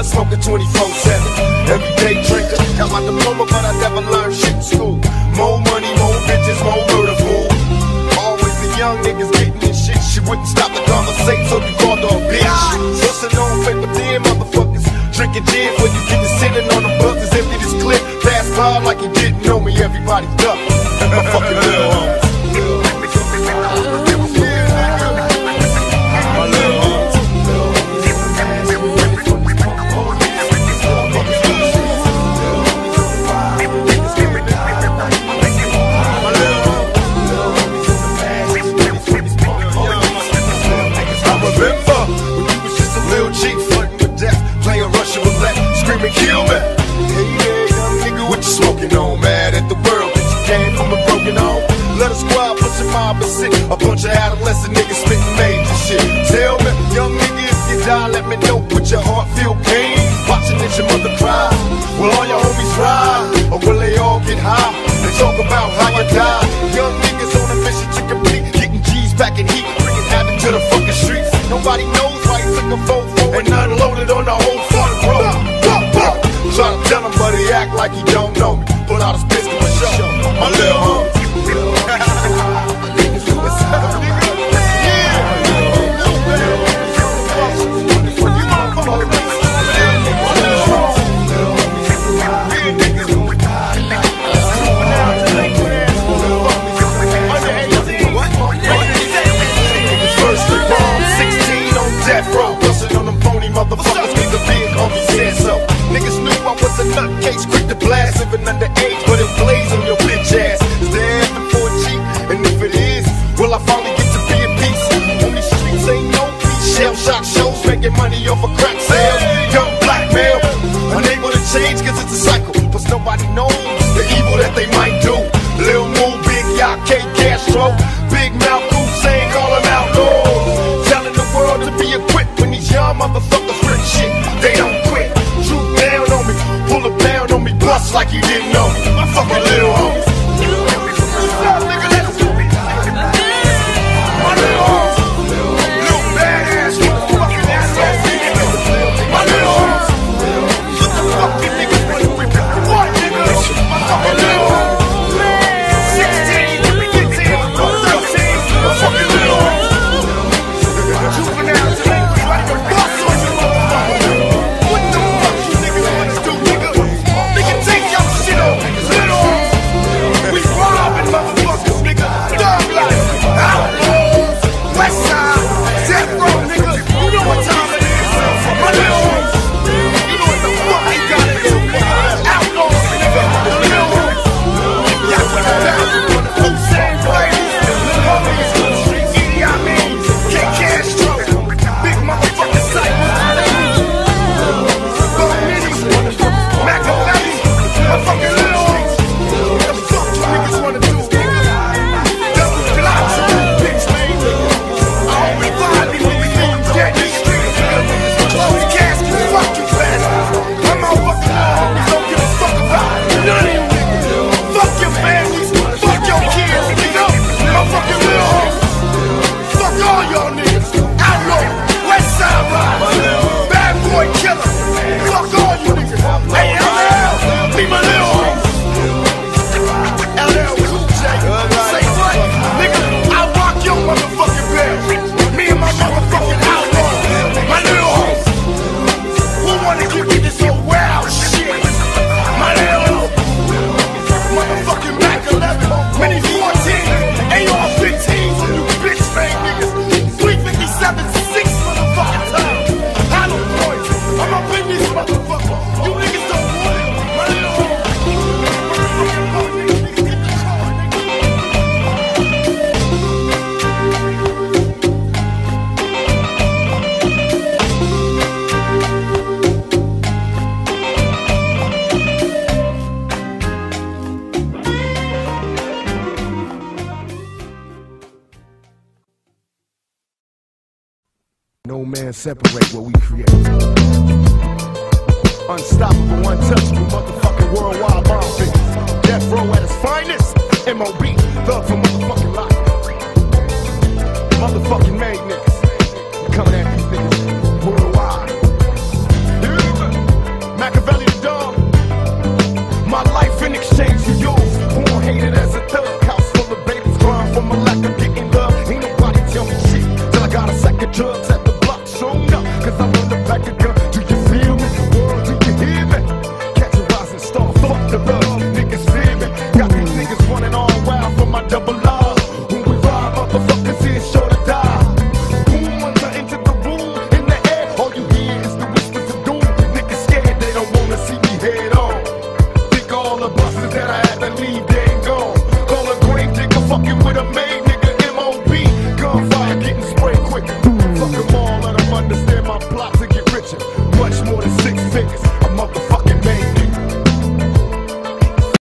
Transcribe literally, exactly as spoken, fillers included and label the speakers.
Speaker 1: blunt smoking twenty-four seven. Everyday drinker, got my diploma, but I never learned shit in school. More money, more bitches, more murder, fool. Always the young niggas getting this shit. She wouldn't stop the conversation, so you called her a bitch. Bustin' on paper thin motherfuckers, drinking gin when you get to sitting on the buses. Empty this clip, fast car like you didn't know me. Everybody duck. My fucking little homies. Kill me. Hey there, young nigga, what you smoking on? Mad at the world that you came from a broken home. Let a squad push a mob and sit. A bunch of adolescent niggas spitting major shit. Tell me, young nigga, if you die, let me know. Would your heart feel pain? Watching as your mother cry. Will all your homies ride? Or will they all get high? They talk about how you died. Young niggas on a mission to complete. Getting G's back in heat. Bringing havoc to the fucking streets. Nobody knows why he took a vote for and unloaded on the whole front row. Try to tell him, but he act like he don't know me. Pull out his pistol and show my little homie. First the bomb, sixteen on death row, bustin' on them phony motherfuckers. Cause the big homie said so. Niggas knew I was a nutcase, quick to blast, living underage, but it plays on your bitch ass. Is there heaven for a G? And if it is, will I finally get to be in peace? On these streets ain't no peace. Shell shock shows, making money off a crack sale. Young black male, unable to change cause it's a cycle. Plus nobody knows the evil that they might do. Lil Moo, Big Yacht, K Castro, Big Mouth, Hussein, call him outlaws. Telling the world to be equipped when these young motherfuckers rip shit. They don't quit. Pull it down on me, bust like you didn't know me. My fucking little homie. Nigga, let's do it. My little homie. Little badass, fucking ass ass. My little homie. What the fuck you niggas wanna whip? What, nigga? My fucking little homie. sixteen, fifteen, thirteen. My fucking little homie. Juvenile delinquent like a bus on you, motherfucker. What the fuck you niggas wanna do? Take your shit over, little. We robbing motherfuckers, nigga. Dog life, outlaws, west side, death row, nigga. You know what time it is, my little. You know what the fuck you gotta do, nigga. Outlaws, nigga. Little. Y'all put it down on the Hussein Blaze, little homies, Edie Amin, K Castro, big motherfucking cycle. Go Nitty, Machiavelli. My fucking little homies. What the fuck you niggas wanna do, nigga? Double blocks, bitch, man. I don't revive me when we leave dead in the street, nigga. Close the casket, fuck you, bastard. My motherfucking little homies don't give a fuck about none of you niggas. Fuck your families, fuck your kids, nigga. My fucking little homies. Fuck all y'all niggas. Outlaw, West Side Ride, bad boy killer. Fuck all you niggas. Hey, L L. Be my little homie. L L Cool J. Say what? Nigga, I rock your motherfucking bell. Me and my motherfucking outlaw. My little homie. Who wanna give me this old wild shit? My little motherfucking Mac eleven. Mini fourteen. A R fifteens on you bitch made niggas. three fifty-seven, six motherfucking times. Hollow points. I'm up in this motherfucker. You niggas don't want it. My little homie.
Speaker 2: No man separate what we create. Unstoppable, untouchable, motherfucking worldwide bomb figures. Death row at its finest. M O B, thug for motherfucking life. Motherfucking made niggas. Coming at these niggas worldwide. Yeah.
Speaker 1: my double